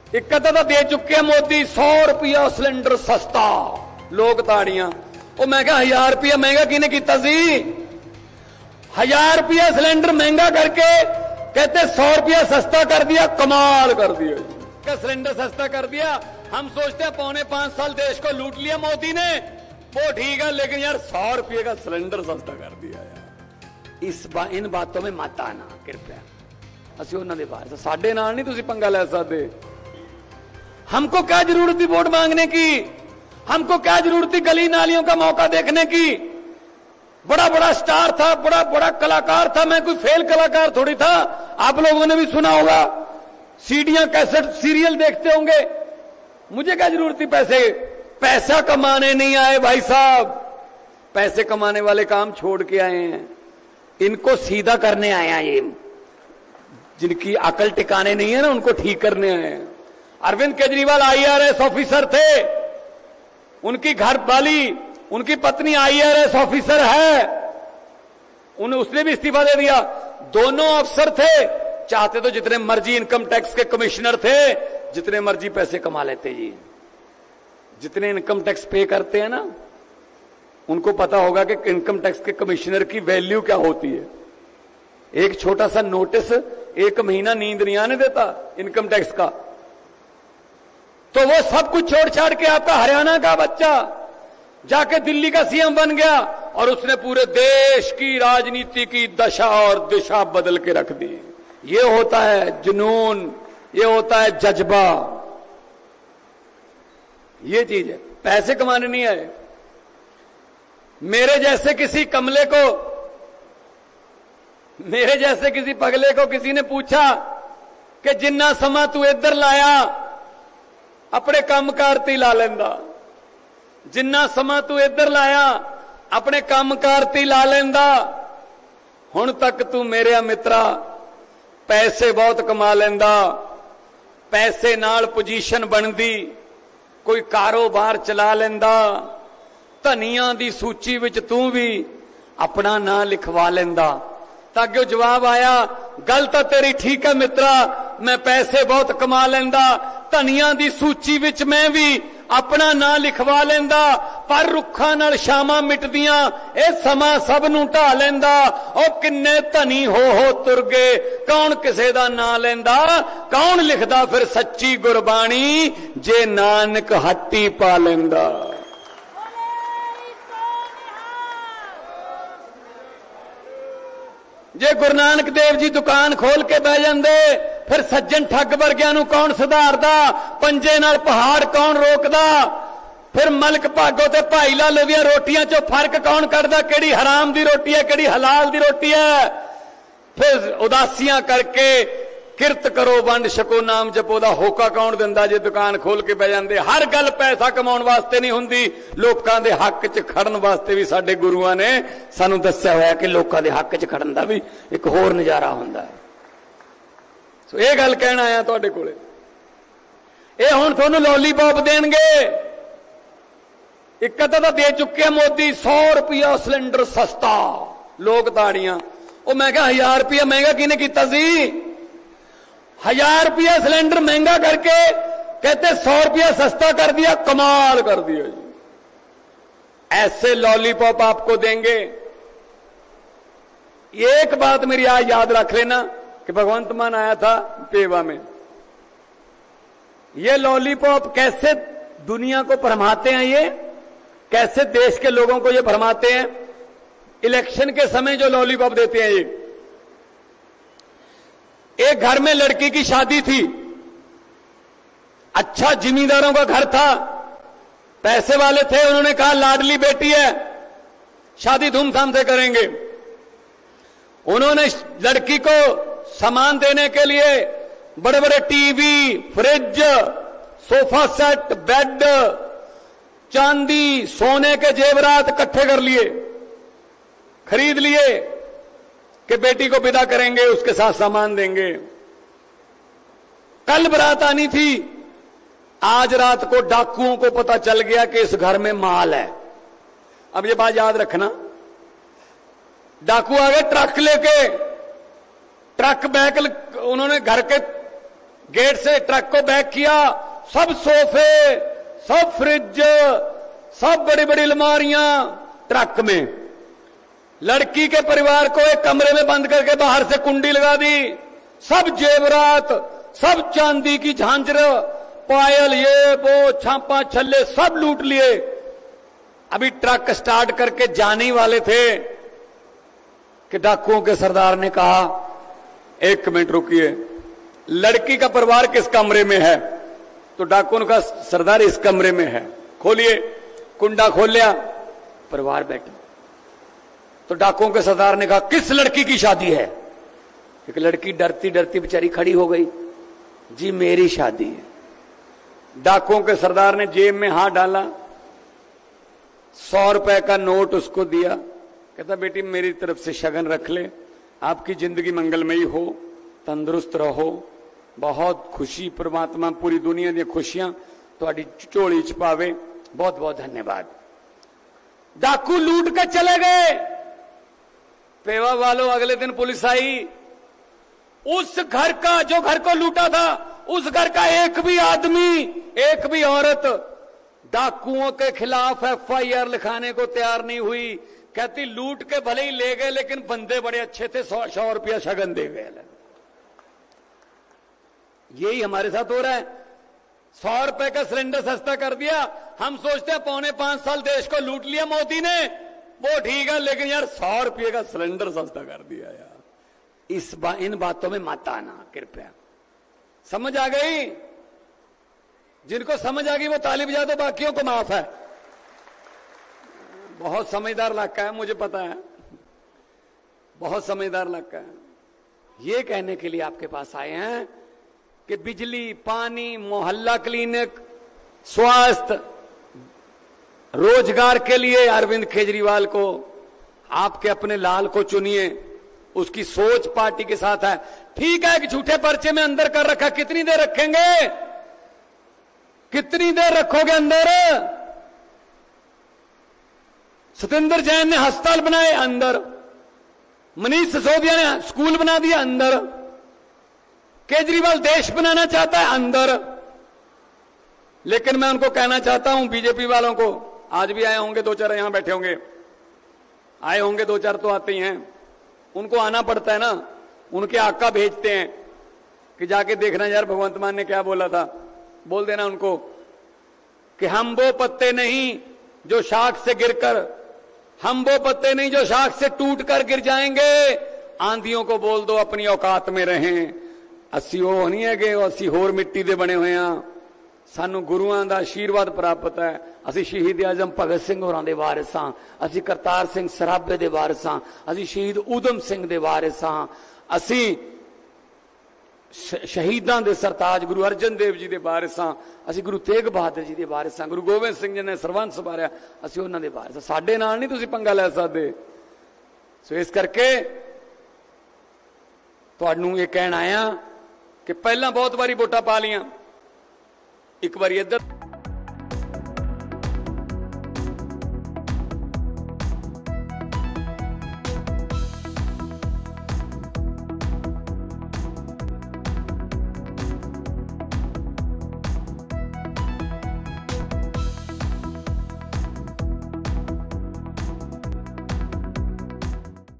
एक तो दे चुके मोदी 100 रुपया सिलेंडर सस्ता, लोग ताड़ियां। मैं क्या 1000 रुपया महंगा किने किया सी? 1000 रुपया सिलेंडर महंगा करके कहते 100 रुपया सस्ता कर दिया, कमाल कर दिया क्या सिलेंडर सस्ता कर दिया। हम सोचते हैं 4.5 साल देश को लूट लिया मोदी ने, वो ठीक है, लेकिन यार 100 रुपये का सिलेंडर सस्ता कर दिया यार। इन बातों में मत आना कृपया, असं उन्होंने बाहर साडे नाल नहीं तुसी पंगा ले सकते। हमको क्या जरूरत थी वोट मांगने की, हमको क्या जरूरत थी गली नालियों का मौका देखने की। बड़ा बड़ा स्टार था, बड़ा बड़ा कलाकार था, मैं कोई फेल कलाकार थोड़ी था। आप लोगों ने भी सुना होगा, सीडियां कैसेट सीरियल देखते होंगे। मुझे क्या जरूरत थी पैसा कमाने नहीं आए भाई साहब, पैसे कमाने वाले काम छोड़ के आए हैं, इनको सीधा करने आए हैं। ये जिनकी अकल टिकाने नहीं है ना, उनको ठीक करने आए हैं। अरविंद केजरीवाल IRS ऑफिसर थे, उनकी घर वाली, उनकी पत्नी IRS ऑफिसर है, उसने भी इस्तीफा दे दिया। दोनों अफसर थे, चाहते तो जितने मर्जी इनकम टैक्स के कमिश्नर थे, जितने मर्जी पैसे कमा लेते जी। जितने इनकम टैक्स पे करते हैं ना, उनको पता होगा कि इनकम टैक्स के कमिश्नर की वैल्यू क्या होती है। एक छोटा सा नोटिस 1 महीना नींद नहीं आने देता इनकम टैक्स का। तो वो सब कुछ छोड़ छाड़ के आपका हरियाणा का बच्चा जाके दिल्ली का CM बन गया, और उसने पूरे देश की राजनीति की दशा और दिशा बदल के रख दी। ये होता है जुनून, ये होता है जज्बा, ये चीज है। पैसे कमाने नहीं आए। मेरे जैसे किसी कमले को, मेरे जैसे किसी पगले को किसी ने पूछा कि जिन्ना समा तू इधर लाया अपने कामकार ती ला लेंदा, जिन्ना समा तू इधर लाया अपने कामकार ती ला लेंदा, हुण तक तू मेरे मित्रा पैसे बहुत कमा लेंदा, पैसे नाल पोजीशन बनदी, कोई कारोबार चला लेंदा, धनिया दी सूची विच तू भी अपना नां लिखवा लेंदा। ताकि जवाब आया, गल तो तेरी ठीक है मित्रा, मैं पैसे बहुत कमा लेंदा, धनिया दी सूची विच मैं भी अपना नां लिखवा लेंदा, पर रुखा नाल शामां मिटदियां ए समा सब नूं ढा लेंदा। ओ किन्ने धनी हो तुर गए, कौन किसे दा नां लेंदा, कौन लिखदा फिर सच्ची गुरबाणी, जे नानक हट्टी पा लेंदा। जे गुरु नानक देव जी दुकान खोल के बह जाते, फिर सज्जन ठग वर्गियां नूं कौन सुधारदा, पंजे नाल पहाड़ कौन रोकदा, फिर मलक भागो ते भाई लाल दियां रोटियां चो फर्क कौन करदा, केड़ी हराम दी रोटी है केड़ी हलाल दी रोटी है। फिर उदासियां करके किरत करो वंड छको नाम जपो दा होका कौन दिंदा, जे दुकान खोल के बह जाते। हर गल पैसा कमाउण वास्ते नहीं हुंदी, लोकां दे हक च खड़न वास्ते भी साडे गुरुआं ने सानू दस्सिया होया कि लोकां दे हक च खड़न दा भी एक होर नजारा हुंदा है। सो ये गल कहना आया तुहाडे कोले। ये हुण तुहानू लॉलीपॉप देणगे, एक तो दे चुके मोदी 100 रुपया सिलेंडर सस्ता, लोग ताड़ियां। मैं क्या 1000 रुपया महंगा किने किया सी? 1000 रुपया सिलेंडर महंगा करके कहते 100 रुपया सस्ता कर दिया, कमाल कर दिया जी। ऐसे लॉलीपॉप आपको देंगे। एक बात मेरी आज याद रख लेना कि भगवंत मान आया था पेवा में, ये लॉलीपॉप कैसे दुनिया को भरमाते हैं, ये कैसे देश के लोगों को ये भरमाते हैं। इलेक्शन के समय जो लॉलीपॉप देते हैं, ये एक घर में लड़की की शादी थी, अच्छा जिमींदारों का घर था, पैसे वाले थे, उन्होंने कहा लाडली बेटी है, शादी धूमधाम से करेंगे। उन्होंने लड़की को सामान देने के लिए बड़े बड़े TV, fridge, sofa set, bed, चांदी, सोने के जेवरात इकट्ठे कर लिए, खरीद लिए कि बेटी को विदा करेंगे, उसके साथ सामान देंगे। कल बारात आनी थी, आज रात को डाकुओं को पता चल गया कि इस घर में माल है। अब ये बात याद रखना, डाकू आ गए ट्रक लेके, ट्रक बैक उन्होंने घर के गेट से ट्रक को बैक किया, सब सोफे, सब फ्रिज, सब बड़ी बड़ी अलमारियां ट्रक में। लड़की के परिवार को एक कमरे में बंद करके बाहर से कुंडी लगा दी। सब जेवरात, सब चांदी की झांझर, पायल, ये वो, छापा छल्ले सब लूट लिए। अभी ट्रक स्टार्ट करके जाने ही वाले थे कि डाकुओं के सरदार ने कहा, 1 मिनट रुकिए, लड़की का परिवार किस कमरे में है? तो डाकुओं ने कहा, सरदार इस कमरे में है। खोलिए, कुंडा खोल लिया, परिवार बैठा। तो डाकुओं के सरदार ने कहा, किस लड़की की शादी है? एक लड़की डरती डरती बेचारी खड़ी हो गई, जी मेरी शादी है। डाकुओं के सरदार ने जेब में हाथ डाला, 100 रुपए का नोट उसको दिया, कहता बेटी मेरी तरफ से शगन रख ले, आपकी जिंदगी मंगलमयी हो, तंदुरुस्त रहो, बहुत खुशी, परमात्मा पूरी दुनिया दी खुशियां तुहाडी झोली च पावे, बहुत बहुत धन्यवाद। डाकू लूट के चले गए। पेवा वालों, अगले दिन पुलिस आई। उस घर का, जो घर को लूटा था, उस घर का एक भी आदमी, एक भी औरत डाकुओं के खिलाफ FIR लिखाने को तैयार नहीं हुई। कहती लूट के भले ही ले गए, लेकिन बंदे बड़े अच्छे थे, 100 रुपया शगन दे गए। यही हमारे साथ हो रहा है। 100 रुपए का सिलेंडर सस्ता कर दिया। हम सोचते हैं 4.25 साल देश को लूट लिया मोदी ने, वो ठीक है, लेकिन यार 100 रुपये का सिलेंडर सस्ता कर दिया यार। इन बातों में मत आना कृपया। समझ आ गई? जिनको समझ आ गई वो ताली बजा दो, बाकियों को माफ है। बहुत समझदार इलाका है, मुझे पता है, बहुत समझदार इलाका है। ये कहने के लिए आपके पास आए हैं कि बिजली, पानी, मोहल्ला क्लिनिक, स्वास्थ्य, रोजगार के लिए अरविंद केजरीवाल को, आपके अपने लाल को चुनिए। उसकी सोच पार्टी के साथ है। ठीक है कि झूठे पर्चे में अंदर कर रखा, कितनी देर रखेंगे? कितनी देर रखोगे अंदर? सत्येंद्र जैन ने अस्पताल बनाए अंदर, मनीष सिसोदिया ने स्कूल बना दिया अंदर, केजरीवाल देश बनाना चाहता है अंदर। लेकिन मैं उनको कहना चाहता हूं, बीजेपी वालों को, आज भी आए होंगे 2-4 यहां बैठे होंगे, आए होंगे 2-4 तो आते ही हैं, उनको आना पड़ता है ना, उनके आका भेजते हैं कि जाके देखना यार भगवंत मान ने क्या बोला था। बोल देना उनको कि हम वो पत्ते नहीं जो शाख से गिरकर, हम वो पत्ते नहीं जो शाख से टूटकर गिर जाएंगे। आंधियों को बोल दो अपनी औकात में रहें। ਅਸੀਂ ਉਹ नहीं है कि ਅਸੀਂ होर मिट्टी ਦੇ बने हुए हैं, सानू गुरुआं दा आशीर्वाद प्राप्त है। ਅਸੀਂ शहीद आजम भगत सिंह होरां दे वारिस हां, ਅਸੀਂ करतार सिंह सराभे दे वारिस हां, ਅਸੀਂ शहीद उधम सिंह दे वारिस हां, ਅਸੀਂ शहीदां दे सरताज गुरु अर्जन देव जी दे वारिस हां, ਅਸੀਂ गुरु तेग बहादुर जी दे वारिस हां, गुरु गोबिंद सिंह जी ने सरबंस संभालिया, ਅਸੀਂ ਉਹਨਾਂ ਦੇ ਵਾਰਿਸ। ਸਾਡੇ ਨਾਲ नहीं ਤੁਸੀਂ पंगा ਲੈ ਸਕਦੇ। सो इस करके ਤੁਹਾਨੂੰ ਇਹ ਕਹਿਣ ਆਇਆ कि पहला बहुत बारी वोटां पा लियां, एक बारी इधर